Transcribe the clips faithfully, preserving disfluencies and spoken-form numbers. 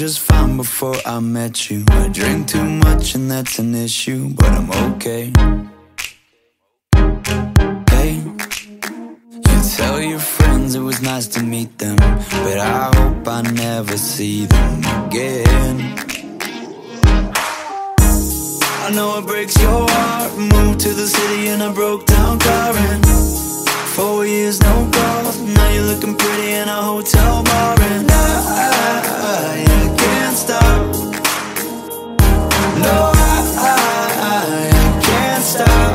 just fine before I met you. I drink too much and that's an issue, but I'm okay. Hey, you tell your friends it was nice to meet them, but I hope I never see them again. I know it breaks your heart. Moved to the city in a broke down car, and four years no calls. Now you're looking pretty in a hotel bar, and I, I, I can't stop. No, I, I, I can't stop.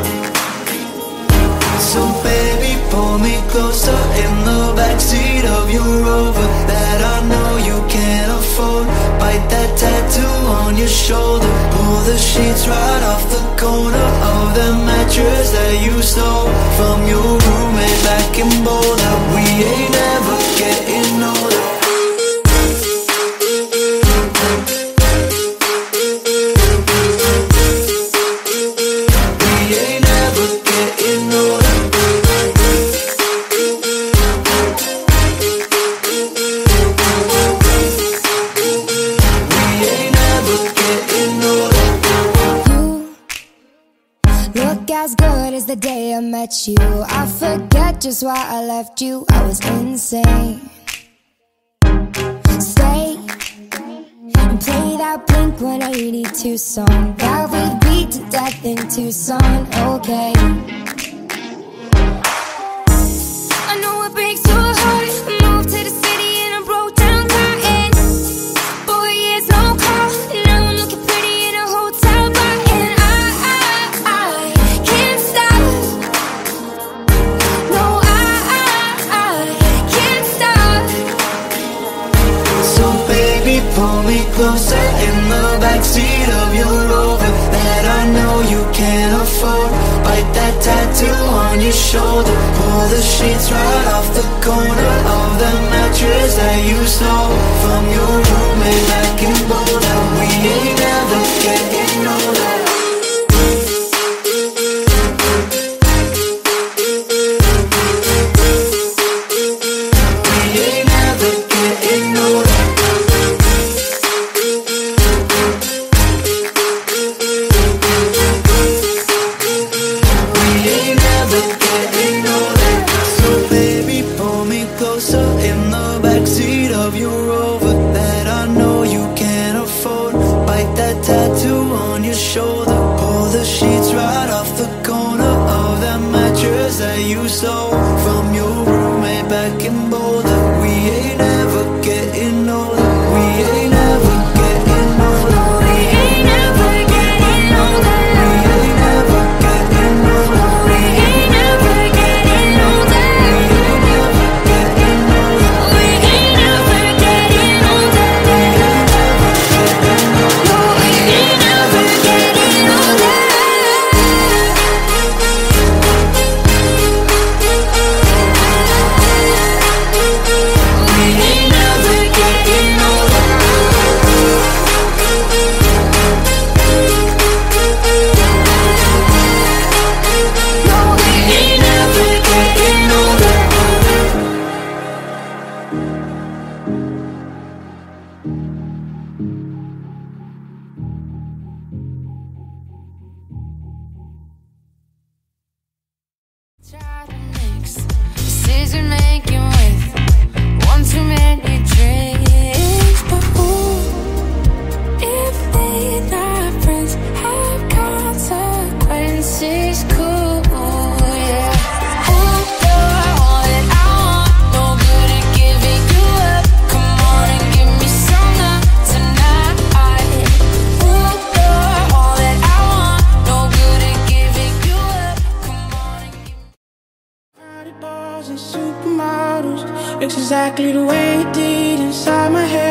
So baby, pull me closer in the backseat of your Rover that I know you can't afford. Bite that tattoo on your shoulder. Pull the sheets right off the corner of the mattress that you stole from your roommate back in Boulder. We ain't ever getting older. We ain't ever getting older. Look as good as the day I met you. I forget just why I left you. I was insane. Stay and play that Blink one eighty-two song that we beat to death in Tucson. Okay, I know it breaks your heart. Moved to the city and I broke down crying. Four years no call. Now I'm looking pretty in a hotel bar, and I, I, I can't stop. No, I, I, I can't stop. So baby, pull me closer in the backseat of your Rover that I know you can't afford. Bite that tattoo on your shoulder. Pull the sheets right off the corner of the mattress that you stole from your roommate back in Boulder. We ain't ever getting older. We ain't ever getting older. In the backseat of your Rover that I know you can't afford. Bite that tattoo on your shoulder. Pull the sheets right off the corner of that mattress that you stole from your roommate back in Boulder. We ain't ever getting older. We ain't ever getting older. We ain't ever getting older. We ain't ever getting older. We ain't ever getting older. Try to mix decision making with one too many drinks, but who, if they not friends, have consequences? Cool, yeah. Who do I want that I want? No good at giving you up. Come on and give me some love tonight. Who do I want that I want? No good at giving you up. Come on and give me. Bars and supermodels looks exactly the way it did inside my head.